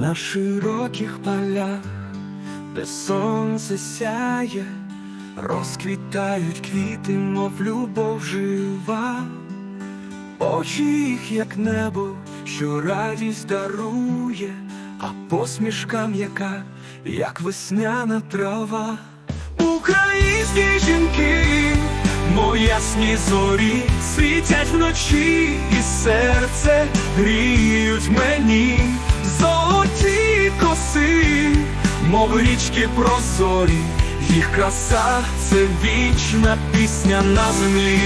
На широких полях, де сонце сяє, розквітають квіти, мов любов жива. Очі їх, як небо, що радість дарує, а посмішка м'яка, як весняна трава. Українські жінки, мов ясні зорі, світять вночі, і серце гріють мені. Золоті коси, мов річки прозорі, їх краса – це вічна пісня на землі.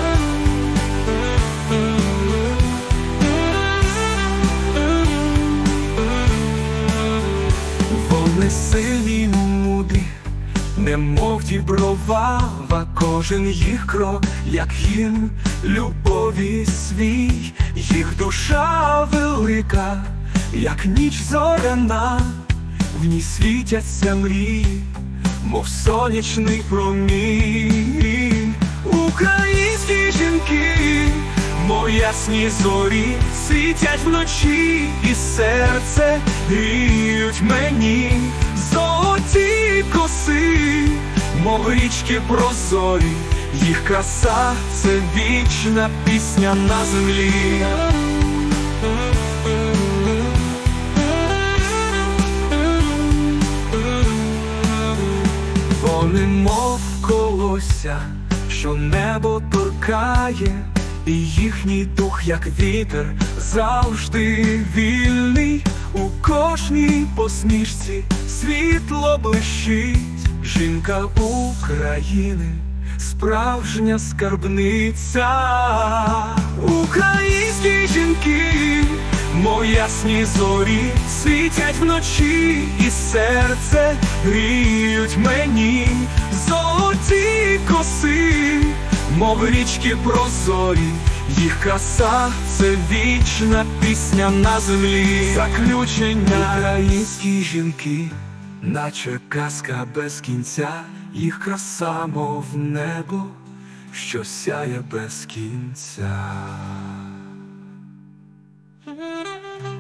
Вони сильні й мудрі, немов дібровава, кожен їх крок, як гімн любові свій. Їх душа велика, як ніч зоряна, в ній світяться мрії, мов сонячний промінь. Українські жінки, мов ясні зорі, світять вночі, і серце гріють мені. Золоті коси, мов річки прозорі, їх краса – це вічна пісня на землі. Вони мов колося, що небо торкає, і їхній дух, як вітер, завжди вільний. У кожній посмішці світло блищить. Жінка України – справжня скарбниця. Українські жінки, мов ясні зорі, світять вночі, і серце гріють мені. Золоті коси, мов річки прозорі, їх краса – це вічна пісня на землі. Заключення. Українські жінки, наче казка без кінця, їх краса, мов небо, що сяє без кінця.